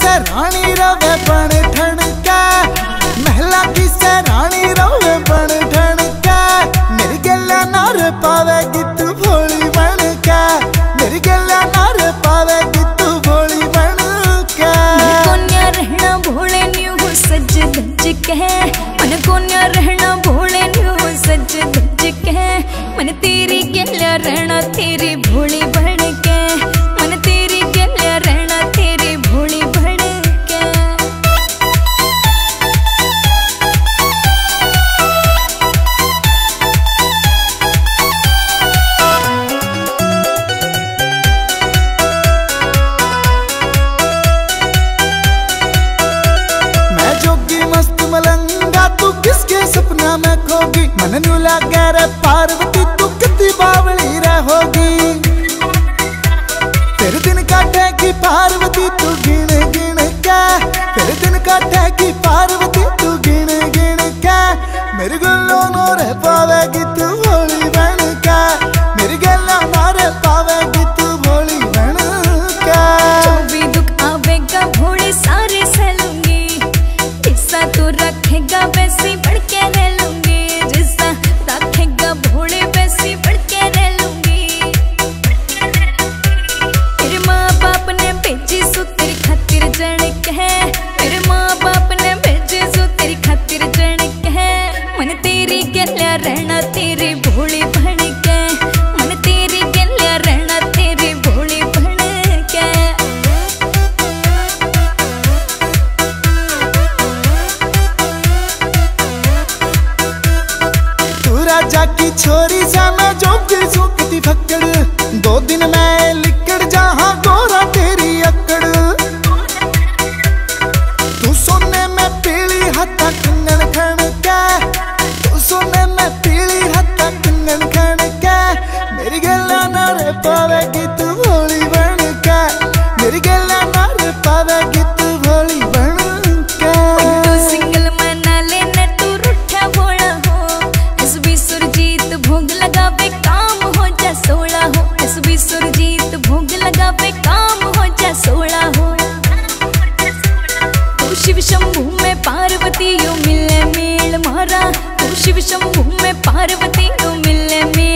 से रानी रवे बन ठन का, महला की से रानी रवे बन ठन का। मेरी गला नार पावेगी तू भोली बन का, मेरी गला नार पावेगी तू भोली बन का। कोन्या रहना भोले न्यू सज धज के, मन कोन्या रहना भोले न्यू सज धज के। मन तेरी गला रहना तेरी भोली बन के, मन तेरी गला रहना तेरी भोली बन के। मैं जोगी मस्त मलंगा तू किसके सपना में खोगी, मन न्यू लागे रे पार्वती तू कितनी बावली रहोगी। तेरे दिन काटेगी पार्वती तू गिन गिन के, तेरे दिन काटेगी पार्वती तू गिन गिन के। मेरी गल्लों नोरे पावेगी तू भोली बन का, मेरी गल्लों नोरे पावेगी तू भोली बन का। जो भी दुख आवेगा भोले सारे सह लूंगी, जैसा तू रखेगा वैसे बढ़ के रह लूंगी, जैसा रखेगा भोले वैसे बढ़ के रह लूंगी। तेरे माँ बाप ने भेजी सो तेरी खातिर जन कहे, तेरे माँ बाप ने भेजे सो तेरी खातिर जन कहे। मन तेरी गल्या रहना तेरी भोली बन के, मन तेरी गल्या रहना तेरी भोली बन के। तू राजा की छोरी जा मैं जोगी सूखती फक्कड़, 2 दिन मैं लिकड़ जहाँ गोरा तेरी अकड़। तू सोने में पीली हथा कंगन खन के, तू सोने में पीली हथा कंगन खन के। मेरी गला नारे पावेगी तू भोली बन के, मेरी गला नारे पावेगी तू भोली बन के। तू सिंगल मना लेना तू रूठा भोला हो, एसबी सुरजीत भोग लगा पे काम हो जा सोला हो, एसबी सुरजीत भोग लगा पे काम हो जा सोला हो। तू शिव शंभू में पार्वती यू मिले मेल मारा, तू शिव शंभू में पार्वती यू मिले मेल